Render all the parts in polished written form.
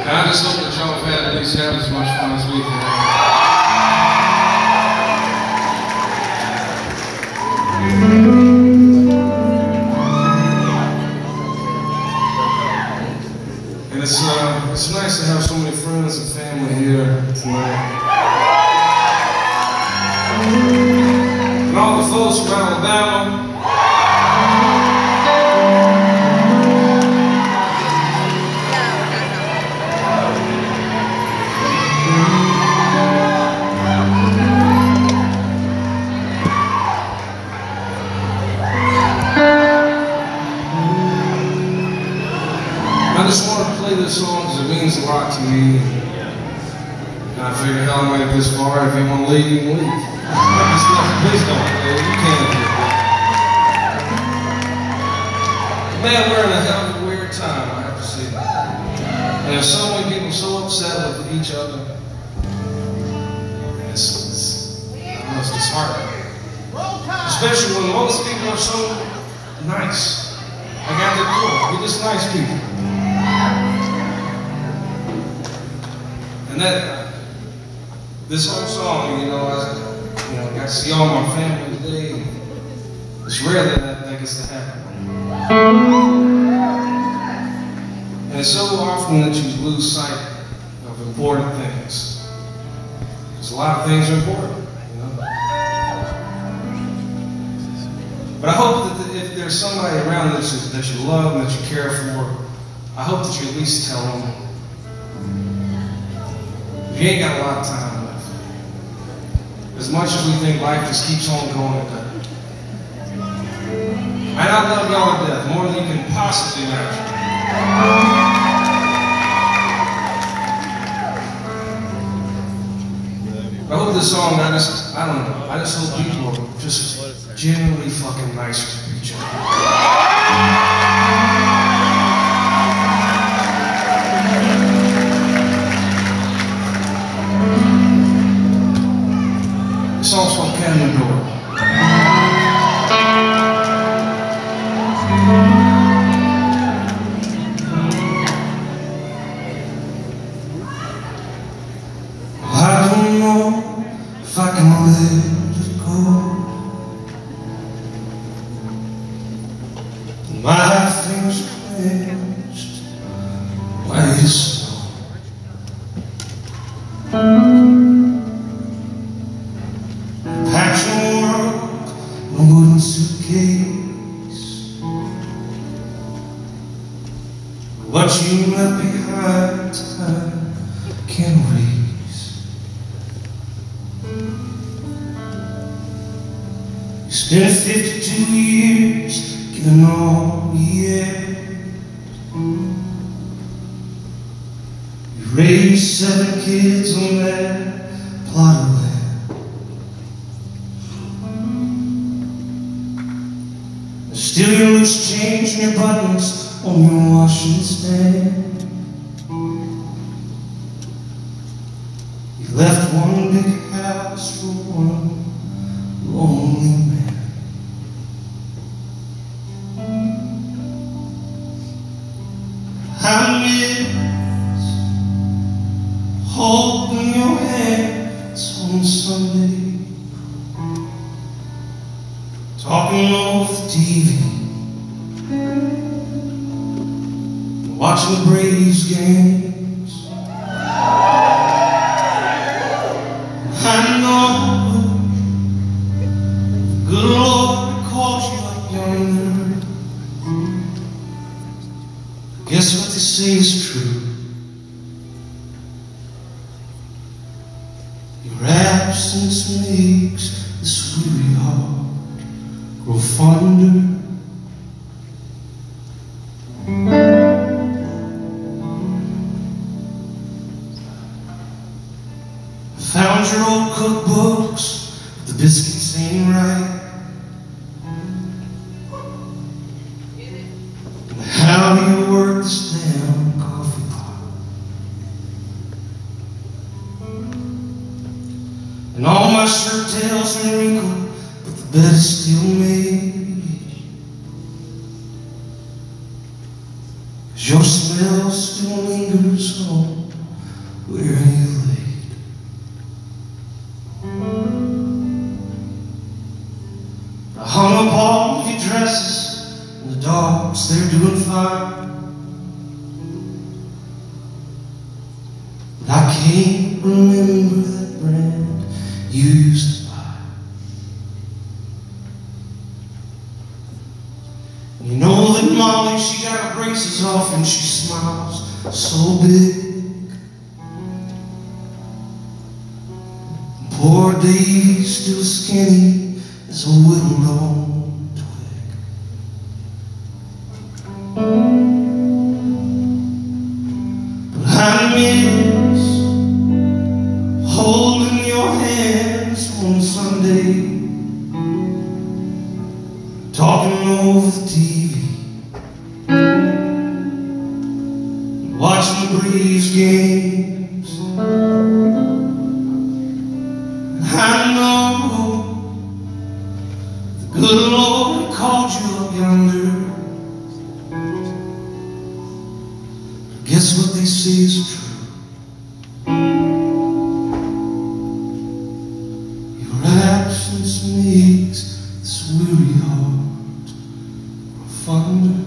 And I just hope that y'all have had at least half as much fun as we have. And it's nice to have so many friends and family here tonight. And all the folks from Alabama. I just want to play this song because it means a lot to me. And I figured, hell, I made it this far. If you want to leave, you can leave. Please don't play it. You can't. Man, we're in a hell of a weird time, I have to say that. And there's so many people so upset with each other. And it's disheartening. Especially when most people are so nice. Like out there, cool. We're just nice people. And that, this whole song, I got to see all my family today. It's rare that gets to happen. And it's so often that you lose sight of important things. Because a lot of things are important, But I hope that if there's somebody around that you love and that you care for, I hope that you at least tell them. You ain't got a lot of time left. As much as we think life just keeps on going. And I love y'all to death, more than you can possibly imagine. I hope this song, I just hope people are just genuinely fucking nice to each other. This song's called Canyon Door. I don't know if I can let it go. My things clenched like snow. Patchwork, a wooden suitcase. What you left behind, time can't erase. You spent 52 years giving all we had. You raised 7 kids on that plot of land. Still your loose change and your buttons on your washing stand. You left one big house for one lonely man. I miss holding your hands on Sunday, talking over the TV, watching the Braves games. I know the good Lord called you up yonder. Guess what they say is true. Your absence makes this weary heart grow fonder. I found your old cookbooks, but the biscuits ain't right. And how do you work this damn coffee pot? And all my shirt tails are wrinkled, but the bed is still made. your smell still lingers home where you laid. I hung up all of your dresses, and the dogs, they're doing fine. But I can't remember that brand you used to buy. You know that Molly, she got her braces off and she smiles so big. Poor Davy's still skinny as a whittled-on twig. But I miss holding your hands on Sunday, talking over the TV, watching the Braves games. I know the good Lord called you up yonder. Guess what they say is true. Your absence makes this weary heart grow fonder.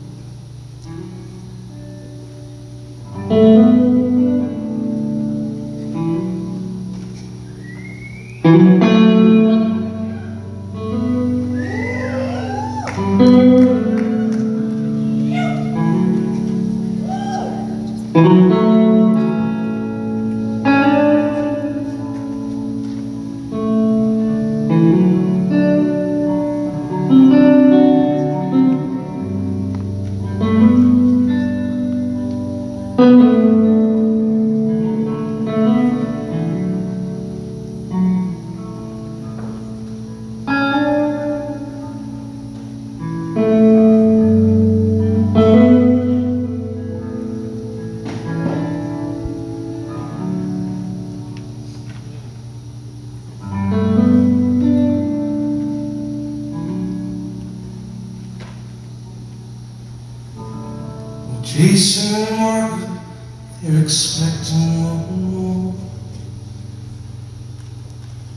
Jason and Margaret, they're expecting one more.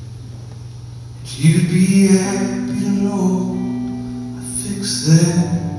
But you'd be happy to know I fixed that.